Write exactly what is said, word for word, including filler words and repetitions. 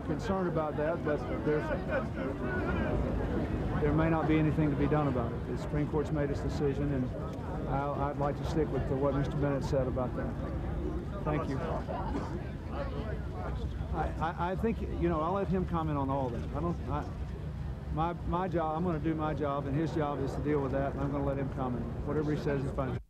concerned about that, but there's, there may not be anything to be done about it. The Supreme Court's made its decision, and I'll, I'd like to stick with what Mister Bennett said about that. Thank you. I, I, I think, you know, I'll let him comment on all of that. I don't, I, my, my job, I'm going to do my job, and his job is to deal with that, and I'm going to let him comment. Whatever he says is fine.